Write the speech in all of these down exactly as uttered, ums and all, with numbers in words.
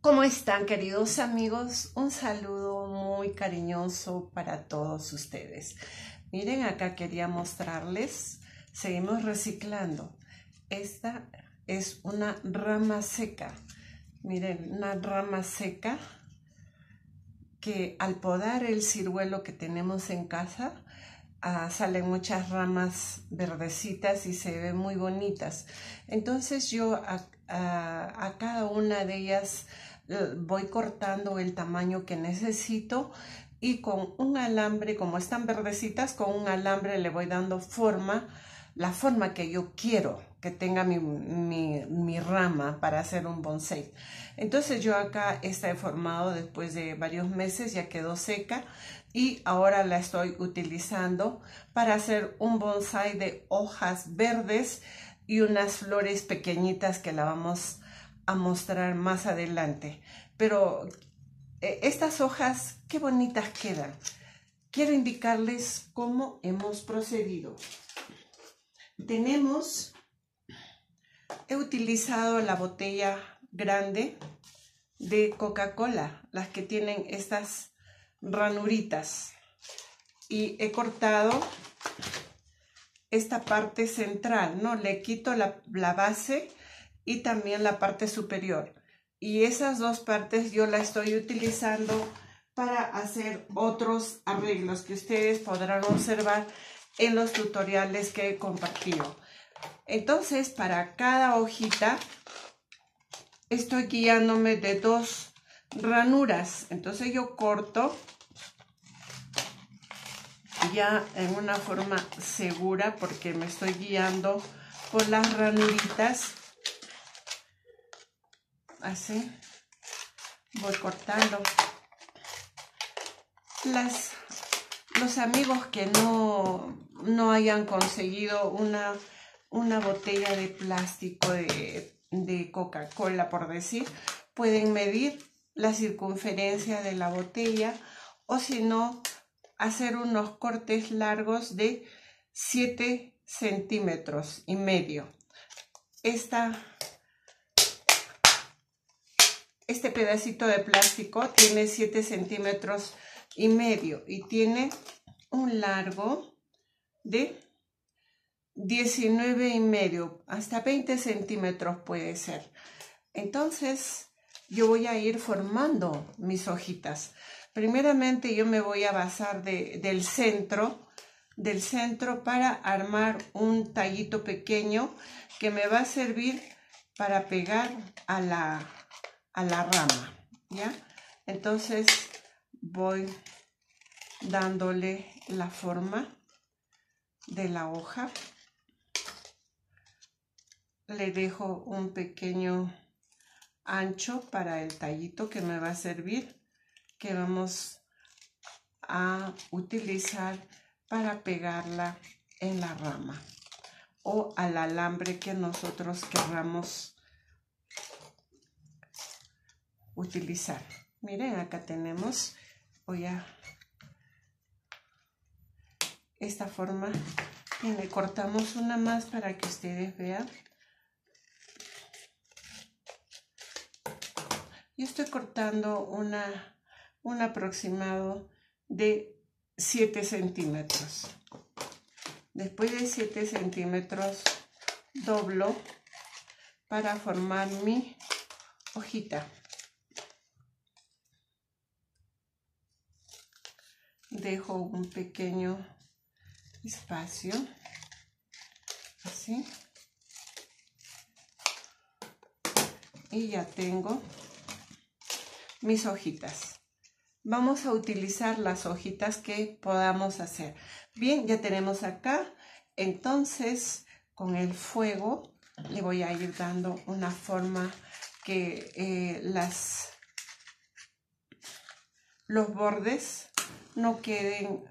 ¿Cómo están, queridos amigos? Un saludo muy cariñoso para todos ustedes. Miren, acá quería mostrarles, seguimos reciclando. Esta es una rama seca. Miren, una rama seca que al podar el ciruelo que tenemos en casa, ah, salen muchas ramas verdecitas y se ven muy bonitas. Entonces yo a, a, a cada una de ellas voy cortando el tamaño que necesito y con un alambre, como están verdecitas, con un alambre le voy dando forma, la forma que yo quiero que tenga mi, mi, mi rama para hacer un bonsai. Entonces yo acá está deformado después de varios meses, ya quedó seca y ahora la estoy utilizando para hacer un bonsai de hojas verdes y unas flores pequeñitas que la vamos a mostrar más adelante. Pero eh, estas hojas, qué bonitas quedan. Quiero indicarles cómo hemos procedido. Tenemos, he utilizado la botella grande de Coca-Cola, las que tienen estas ranuritas, y he cortado esta parte central, ¿no? Le quito la, la base y también la parte superior, y esas dos partes yo la estoy utilizando para hacer otros arreglos que ustedes podrán observar en los tutoriales que he compartido. Entonces, para cada hojita estoy guiándome de dos ranuras. Entonces yo corto ya en una forma segura porque me estoy guiando por las ranuritas. Así voy cortando. Las, los amigos que no, no hayan conseguido una, una botella de plástico de, de Coca-Cola, por decir, pueden medir la circunferencia de la botella, o si no, hacer unos cortes largos de siete centímetros y medio. Esta, este pedacito de plástico tiene siete centímetros y medio y tiene un largo de diecinueve y medio, hasta veinte centímetros puede ser. Entonces yo voy a ir formando mis hojitas. Primeramente yo me voy a basar de, del centro, del centro para armar un tallito pequeño que me va a servir para pegar a la, a la rama, ¿ya? Entonces voy dándole la forma de la hoja. Le dejo un pequeño ancho para el tallito que me va a servir, que vamos a utilizar para pegarla en la rama o al alambre que nosotros querramos utilizar. Miren, acá tenemos, voy a esta forma, y le cortamos una más para que ustedes vean. Yo estoy cortando una, un aproximado de siete centímetros. Después de siete centímetros doblo para formar mi hojita. Dejo un pequeño espacio, así, y ya tengo mis hojitas. Vamos a utilizar las hojitas que podamos hacer. Bien, ya tenemos acá. Entonces, con el fuego le voy a ir dando una forma que eh, las, los bordes no queden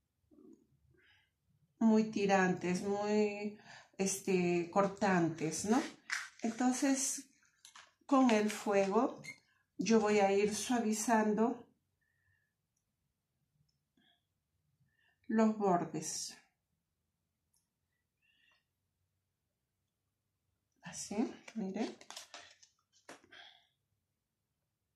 muy tirantes, muy este, cortantes, ¿no? Entonces, con el fuego yo voy a ir suavizando los bordes. Así, miren.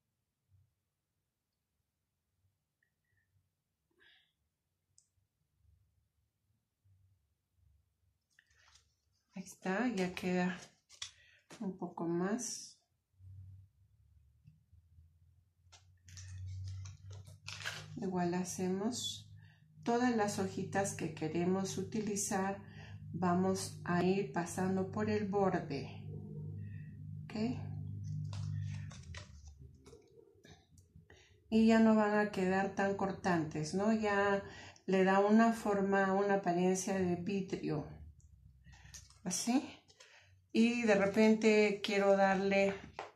Ahí está, ya queda un poco más. Igual hacemos todas las hojitas que queremos utilizar, vamos a ir pasando por el borde. ¿Ok? Y ya no van a quedar tan cortantes, ¿no? Ya le da una forma, una apariencia de vidrio. Así. Y de repente quiero darle,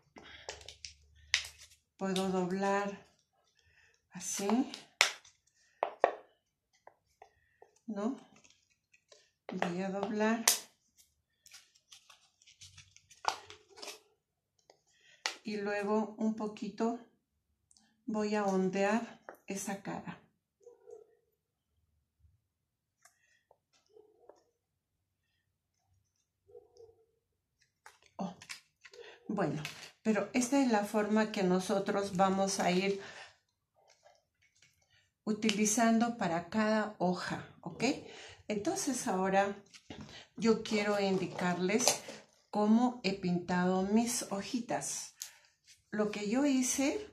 puedo doblar así, ¿no? Voy a doblar. Y luego un poquito voy a ondear esa cara. Oh, bueno, pero esta es la forma que nosotros vamos a ir utilizando para cada hoja, ¿ok? Entonces ahora yo quiero indicarles cómo he pintado mis hojitas. Lo que yo hice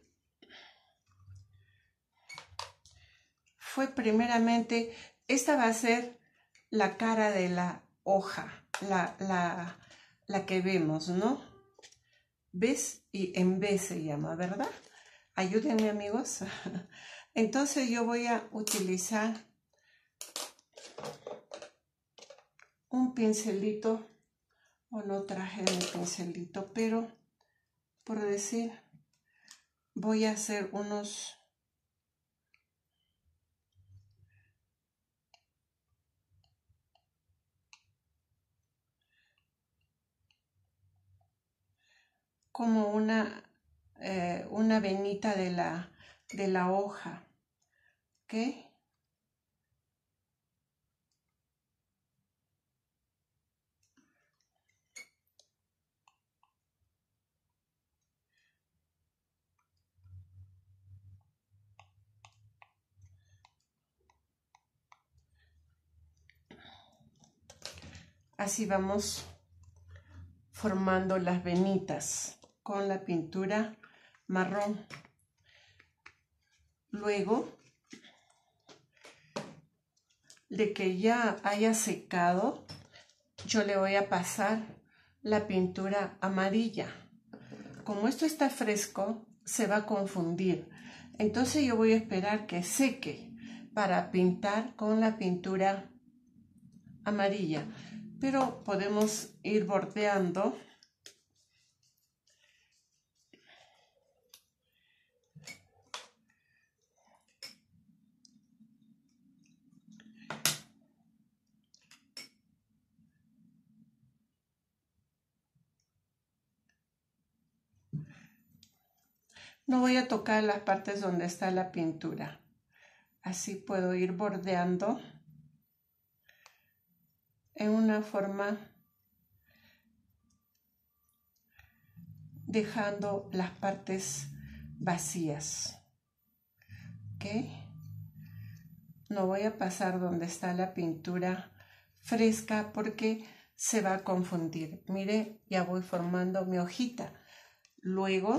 fue primeramente, esta va a ser la cara de la hoja, la, la, la que vemos, ¿no? ¿Ves? Y en B se llama, ¿verdad? Ayúdenme, amigos. Entonces yo voy a utilizar un pincelito, o no traje mi pincelito, pero por decir, voy a hacer unos como una, eh, una venita de la, de la hoja, ¿ok? Así vamos formando las venitas con la pintura marrón. Luego de que ya haya secado, yo le voy a pasar la pintura amarilla. Como esto está fresco, se va a confundir. Entonces yo voy a esperar que seque para pintar con la pintura amarilla. Pero podemos ir bordeando. No voy a tocar las partes donde está la pintura. Así puedo ir bordeando en una forma, dejando las partes vacías. ¿Ok? No voy a pasar donde está la pintura fresca porque se va a confundir. Mire, ya voy formando mi hojita. Luego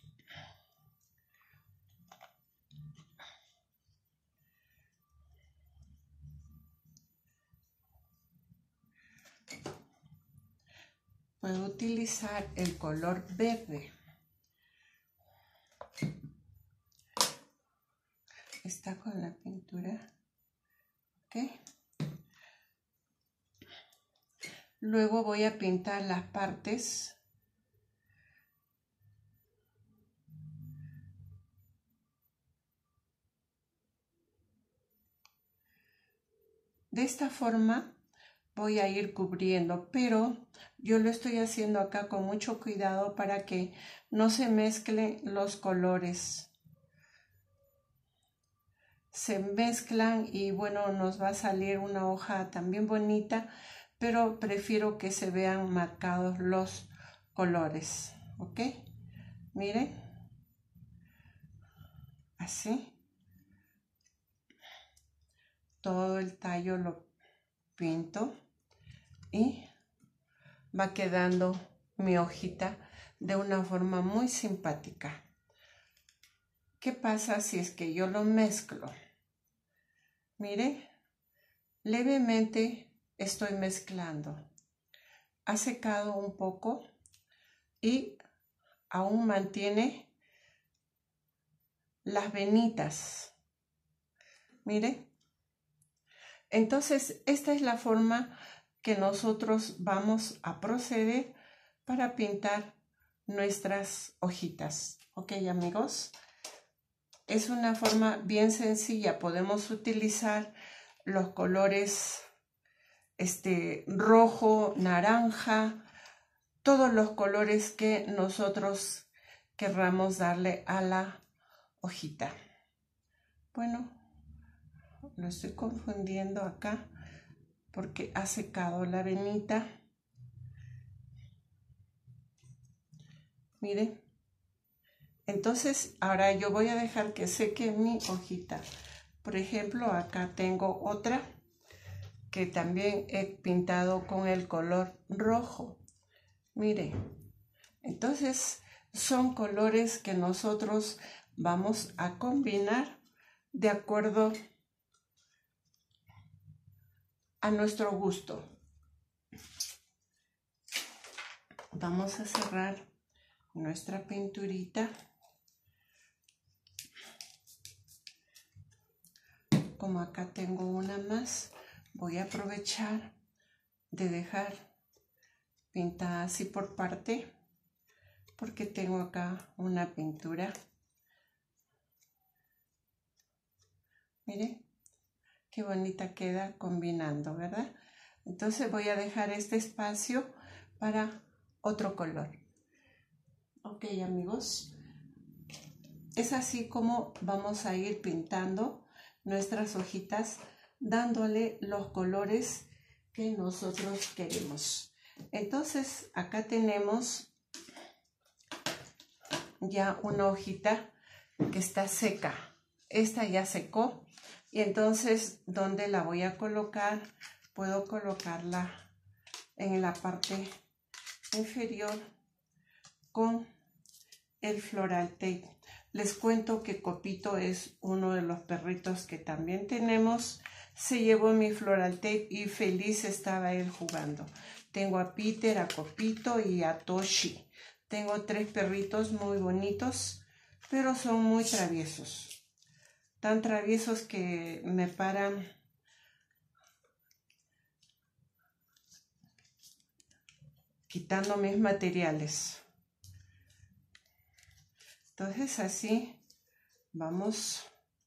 puedo utilizar el color verde. Está con la pintura. ¿Ok? Luego voy a pintar las partes de esta forma. Voy a ir cubriendo, pero yo lo estoy haciendo acá con mucho cuidado para que no se mezclen los colores. Se mezclan y bueno, nos va a salir una hoja también bonita, pero prefiero que se vean marcados los colores, ¿ok? Miren, así. Todo el tallo lo pinto y va quedando mi hojita de una forma muy simpática. ¿Qué pasa si es que yo lo mezclo? Mire, levemente estoy mezclando. Ha secado un poco y aún mantiene las venitas. Mire, entonces esta es la forma que nosotros vamos a proceder para pintar nuestras hojitas. Ok, amigos, es una forma bien sencilla. Podemos utilizar los colores este, rojo, naranja, todos los colores que nosotros querramos darle a la hojita. Bueno, lo estoy confundiendo acá porque ha secado la venita. Mire, entonces ahora yo voy a dejar que seque mi hojita. Por ejemplo, acá tengo otra que también he pintado con el color rojo. Mire, entonces son colores que nosotros vamos a combinar de acuerdo a nuestro gusto. Vamos a cerrar nuestra pinturita. Como acá tengo una más, voy a aprovechar de dejar pintada así por parte, porque tengo acá una pintura. Mire, qué bonita queda combinando, ¿verdad? Entonces voy a dejar este espacio para otro color. Ok, amigos, es así como vamos a ir pintando nuestras hojitas, dándole los colores que nosotros queremos. Entonces acá tenemos ya una hojita que está seca. Esta ya secó. Y entonces, ¿dónde la voy a colocar? Puedo colocarla en la parte inferior con el floral tape. Les cuento que Copito es uno de los perritos que también tenemos. Se llevó mi floral tape y feliz estaba él jugando. Tengo a Peter, a Copito y a Toshi. Tengo tres perritos muy bonitos, pero son muy traviesos. Tan traviesos que me paran quitando mis materiales. Entonces así vamos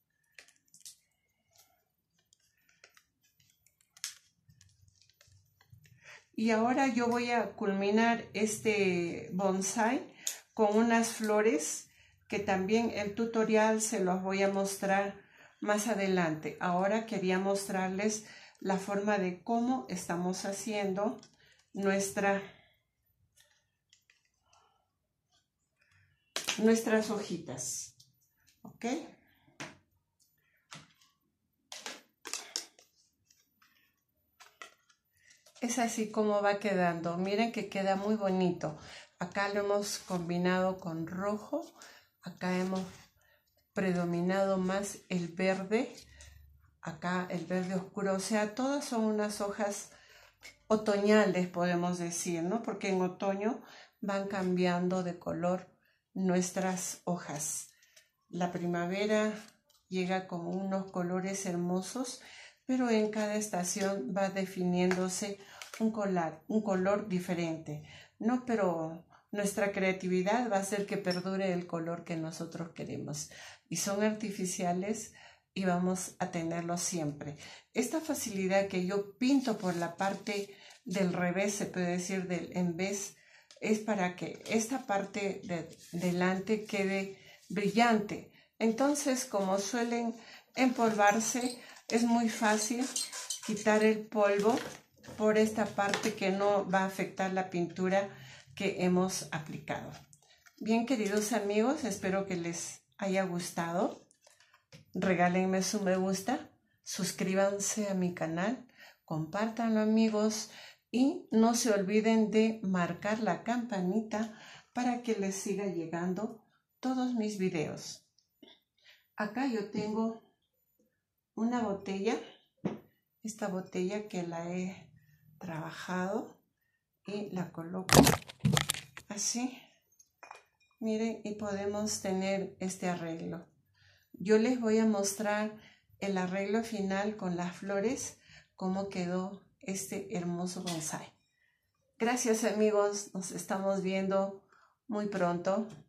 y ahora yo voy a culminar este bonsai con unas flores que también el tutorial se los voy a mostrar más adelante. Ahora quería mostrarles la forma de cómo estamos haciendo nuestra, nuestras hojitas. ¿Ok? Es así como va quedando. Miren que queda muy bonito. Acá lo hemos combinado con rojo. Acá hemos predominado más el verde, acá el verde oscuro, o sea, todas son unas hojas otoñales, podemos decir, ¿no? Porque en otoño van cambiando de color nuestras hojas. La primavera llega con unos colores hermosos, pero en cada estación va definiéndose un color, un color diferente, ¿no? Pero nuestra creatividad va a hacer que perdure el color que nosotros queremos. Y son artificiales y vamos a tenerlos siempre. Esta facilidad que yo pinto por la parte del revés, se puede decir del en vez, es para que esta parte de delante quede brillante. Entonces, como suelen empolvarse, es muy fácil quitar el polvo por esta parte que no va a afectar la pintura que hemos aplicado. Bien, queridos amigos, espero que les haya gustado. Regálenme su me gusta, suscríbanse a mi canal, compártanlo, amigos, Y no se olviden de marcar la campanita para que les siga llegando todos mis videos. Acá yo tengo una botella, esta botella que la he trabajado y la coloco así. Miren, y podemos tener este arreglo. Yo les voy a mostrar el arreglo final con las flores, cómo quedó este hermoso bonsái. Gracias amigos, nos estamos viendo muy pronto.